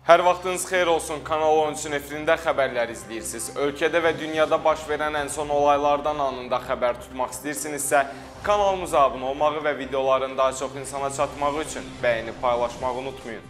Hər vaxtınız xeyir olsun. Kanal 13-ün efirində xəbərlər izləyirsiniz. Ölkədə və dünyada baş verən ən son olaylardan anında xəbər tutmaq istəyirsinizsə, kanalımıza abunə olmağı və videoların daha çox insana çatmağı üçün bəyənib paylaşmağı unutmayın.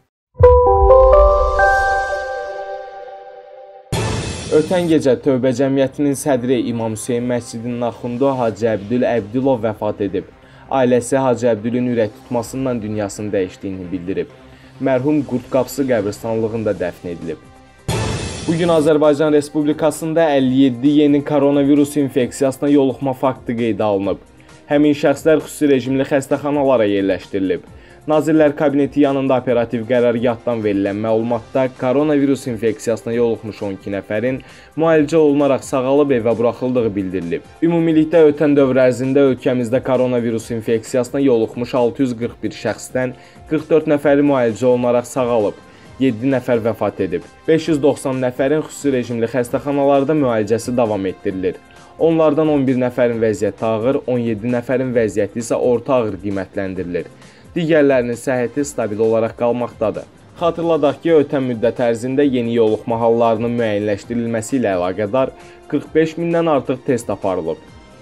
Ötən gecə Tövbə Cəmiyyətinin sədri İmam Hüseyn məscidinin axundu Hacı Əbdül Əbdülov vəfat edib. Ailəsi Hacı Əbdülün ürək tutmasından dünyasını dəyişdiyini bildirib. Mərhum Qurdqapısı qəbristanlığında dəfn edilib. Bugün Azərbaycan Respublikasında 57 yeni koronavirus infeksiyasına yoluxma faktı qeydə alınıb. Həmin şəxslər xüsusi rejimli xəstəxanalara yerləşdirilib. Nazirlər Kabineti yanında operativ qərargahdan verilən məlumatda koronavirus infeksiyasına yoluxmuş 12 nəfərin müalicə olunaraq sağalıb evə buraxıldığı bildirilib. Ümumilikdə ötən dövr ərzində ölkəmizdə koronavirus infeksiyasına yoluxmuş 641 şəxsdən 44 nəfəri müalicə olunaraq sağalıb, 7 nəfər vəfat edib. 590 nəfərin xüsusi rejimli xəstəxanalarda müalicəsi davam etdirilir. Onlardan 11 nəfərin vəziyyəti ağır, 17 nəfərin vəziyyəti isə orta ağır qiymətləndirilir. Digərlərinin səhhəti stabil olaraq qalmaqdadır. Xatırladaq ki, ötən müddət ərzində yeni yoluxma hallarının müəyyənləşdirilməsi ilə əlaqədar 45 mindən artıq test aparılıb.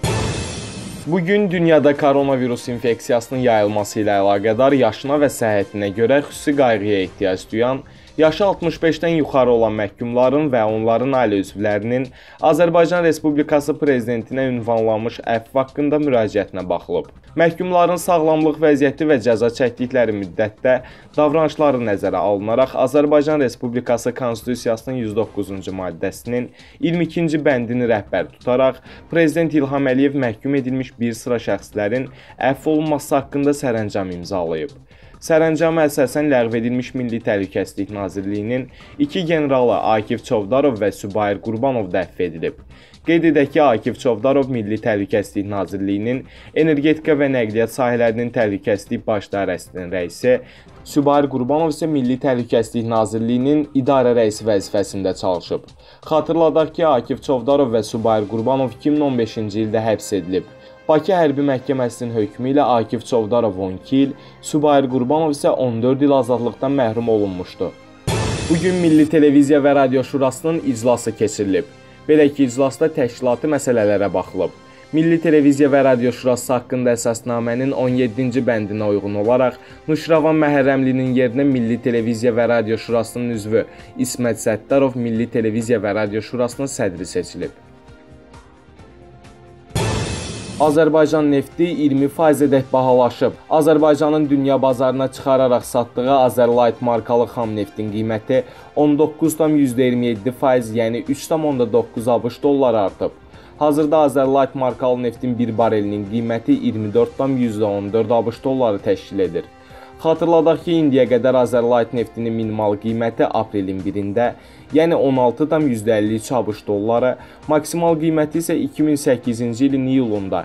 Bugün dünyada koronavirus infeksiyasının yayılması ilə əlaqədar yaşına və səhhətinə görə xüsusi qayğıya ehtiyac duyan, yaşı 65-dən yuxarı olan məhkumların və onların ailə üzvlərinin Azərbaycan Respublikası Prezidentinə ünvanlanmış əfv haqqında müraciətinə baxılıb. Məhkumların sağlamlıq vəziyyəti və cəza çəkdikləri müddətdə davranışları nəzərə alınaraq Azərbaycan Respublikası Konstitusiyasının 109-cu maddəsinin 22-ci bəndini rəhbər tutaraq Prezident İlham Əliyev məhkum edilmiş bir sıra şəxslərin əfv olunması haqqında sərəncam imzalayıb. Sərəncama əsasən ləğv edilmiş Milli Təhlükəsizlik Nazirliyinin 2 generalı Akif Çovdarov və Sübayir Qurbanov dəfv edilib. Qeyd edək ki, Akif Çovdarov Milli Təhlükəsizlik Nazirliyinin energetika və nəqliyyat sahələrinin təhlükəsizlik baş idarəsinin rəisi, Sübayir Qurbanov isə Milli Təhlükəsizlik Nazirliyinin idarə rəisi vəzifəsində çalışıb. Xatırladaq ki, Akif Çovdarov və Sübayir Qurbanov 2015-ci ildə həbs edilib. Bakı Hərbi Məhkəməsinin hökmü ilə Akif Çovdarov 12 il, Sübayir Qurbanov isə 14 il azadlıqdan məhrum olunmuşdu. Bugün Milli Televiziya və Radio Şurasının iclası keçirilib. Belə ki, iclasda təşkilati məsələlərə baxılıb. Milli Televiziya və Radio Şurası haqqında əsasnamənin 17-ci bəndinə uyğun olaraq Nuşravan Məhərrəmlinin yerinə Milli Televiziya və Radio Şurasının üzvü İsmət Səttarov Milli Televiziya və Radio Şurasının sədri seçilib. Azərbaycan nefti 20%-ədək bahalaşıb. Azərbaycanın dünya bazarına çıxararaq satdığı Azerlight markalı xam neftin qiyməti 19,27%, yəni 3,9 ABŞ dolları artıb. Hazırda Azerlight markalı neftin bir barelinin qiyməti 24,14 ABŞ dolları təşkil edir. Xatırladaq ki, indiyə qədər Azerlight neftinin minimal qiyməti aprelin 1-də, yəni 16,53 ABŞ dolları, maksimal qiyməti isə 2008-ci ilin iyulunda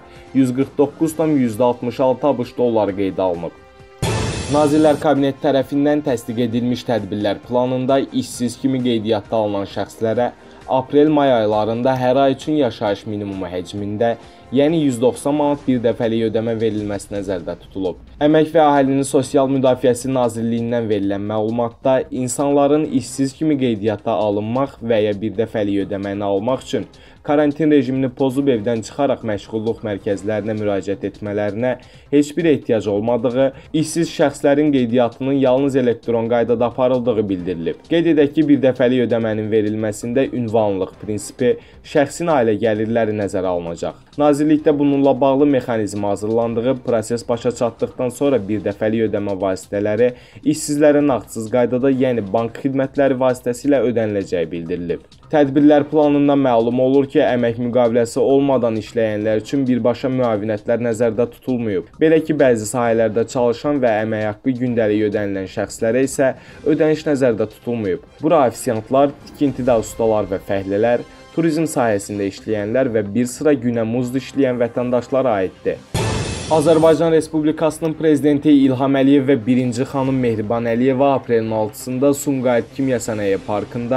149,66 ABŞ dolları qeydə alınıb. Nazirlər Kabineti tərəfindən təsdiq edilmiş tədbirlər planında işsiz kimi qeydiyyatda alınan şəxslərə aprel-may aylarında hər ay üçün yaşayış minimumu həcmində, yəni 190 manat bir dəfəlik ödəmə verilməsi nəzərdə tutulub. Əmək və Əhalinin Sosial Müdafiəsi Nazirliyindən verilən məlumatda insanların işsiz kimi qeydiyyata alınmaq və ya bir dəfəlik ödəməni almaq üçün karantin rejimini pozub evdən çıxaraq məşğulluq mərkəzlərinə müraciət etmələrinə heç bir ehtiyac olmadığı, işsiz şəxslərin qeydiyyatının yalnız elektron qaydada aparıldığı bildirilib. Qeyd edək ki, bir dəfəlik ödəmənin verilməsində ünvanlıq prinsipi, şəxsin ailə gəlirləri nəzərə alınacaq. Nazirlikdə bununla bağlı mexanizm hazırlandığı, proses başa çatdıqdan sonra bir dəfəlik ödəmə vasitələri işsizlərə nağdsız qaydada, yəni bank xidmətləri vasitəsilə ödəniləcəyi bildirilib. Tədbirlər planından məlum olur ki, əmək müqaviləsi olmadan işləyənlər üçün birbaşa müavinətlər nəzərdə tutulmayıb. Belə ki, bəzi sahələrdə çalışan və əmək haqqı gündəlik ödənilən şəxslərə isə ödəniş nəzərdə tutulmayıb. Bura ofisiantlar, tikintidə ustalar və fəhlələr, turizm sahəsində işləyənlər və bir sıra günəmuzda işləyən vətəndaşlara aiddir. Azərbaycan Respublikasının Prezidenti İlham Əliyev və 1-ci xanım Mehriban Əliyeva aprelin 6-sında Sumqayıt Kimya Sənaye Parkında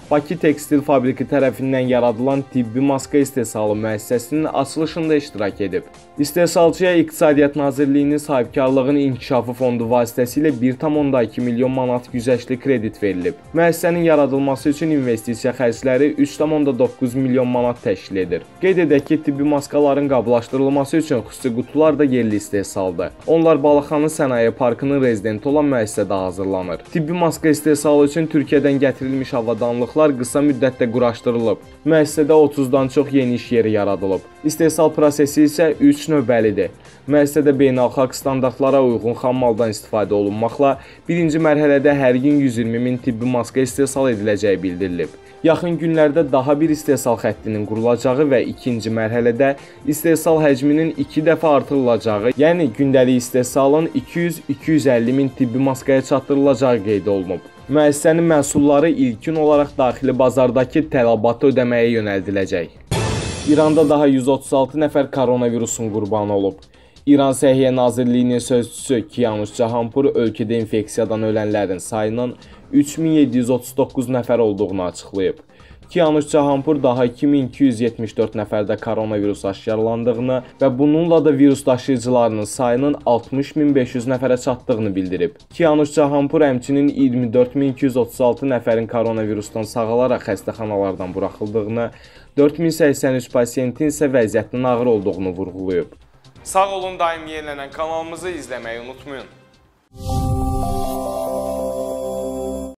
Bakı Tekstil Fabriki tərəfindən yaradılan tibbi maska istehsalı müəssisəsinin açılışında iştirak edib. İstehsalçıya İqtisadiyyat Nazirliyinin Sahibkarlığın İnkişafı Fondu vasitəsilə 1,2 milyon manat güzəştli kredit verilib. Müəssisənin yaradılması üçün investisiya xərcləri 3,9 milyon manat təşkil edir. Qeyd edək ki, tibbi maskaların qablaşdırılması üçün xüsusi qutular da yerli istehsaldır. Onlar Balaxanı Sənaye Parkının rezidenti olan müəssisədə hazırlanır. Tibbi maska istehsalı üçün Türkiyədən gətirilmiş avadanlıqlar qısa müddətdə quraşdırılıb. Müəssisədə 30-dan çox yeni iş yeri yaradılıb. İstehsal prosesi isə 3 növbəlidir. Müəssisədə beynəlxalq standartlara uyğun xammaldan istifadə olunmaqla birinci mərhələdə hər gün 120 min tibbi maska istehsal ediləcəyi bildirilib. Yaxın günlərdə daha bir istehsal xəttinin qurulacağı və ikinci mərhələdə istehsal həcminin 2 dəfə artırılacağı, yəni gündəlik istehsalın 200-250 min tibbi maskaya çatdırılacağı qeyd olunub. Müəssisənin məhsulları ilkin olaraq daxili bazardakı tələbatı ödəməyə yönəldiləcək. İranda daha 136 nəfər koronavirusun qurbanı olub. İran Səhiyyə Nazirliyinin sözçüsü Kianush Cahanpur ölkədə infeksiyadan ölənlərin sayının 3739 nəfər olduğunu açıqlayıb. Kianush Cahanpur daha 2274 nəfərdə koronavirus aşkarlandığını və bununla da virus daşıyıcılarının sayının 60500 nəfərə çatdığını bildirib. Kianush Cahanpur həmçinin 24236 nəfərin koronavirusdan sağalaraq xəstəxanalardan buraxıldığını, 4083 pasiyentin isə vəziyyətinin ağır olduğunu vurğulayıb. Sağ olun, daim yenilənən kanalımızı izləməyi unutmayın.